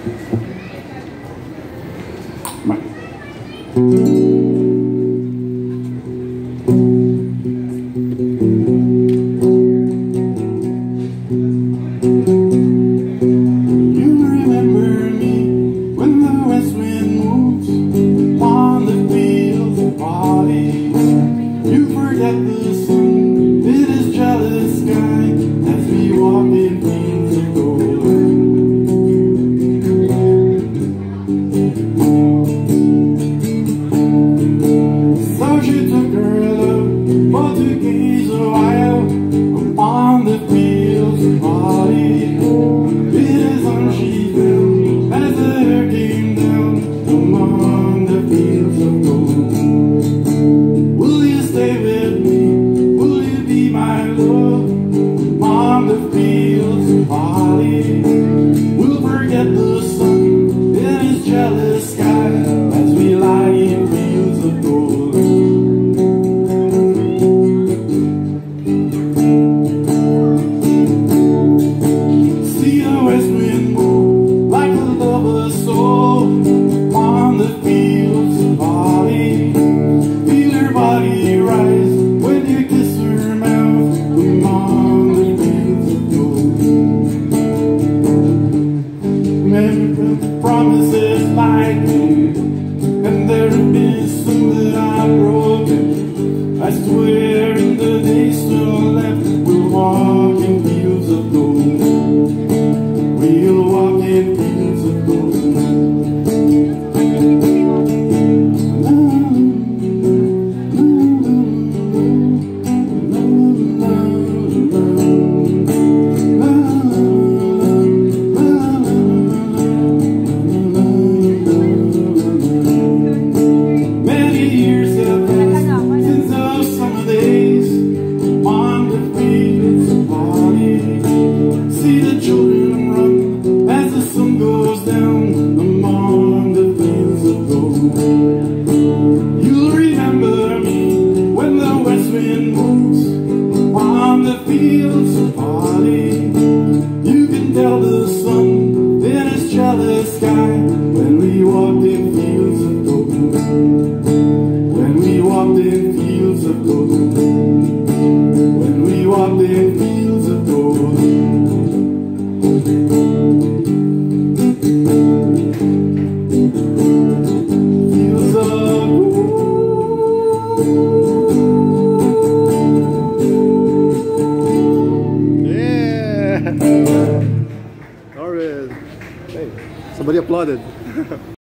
Promises like and there have been some that I've broken. I swear in the days still left, we'll walk in fields of gold. We'll walk in fields of gold. Fields of barley, you can tell the sun in his jealous sky when we walked in fields of gold. When we walked in fields of gold. When we walked in fields of gold. Fields of gold. Alright. Hey, somebody applauded.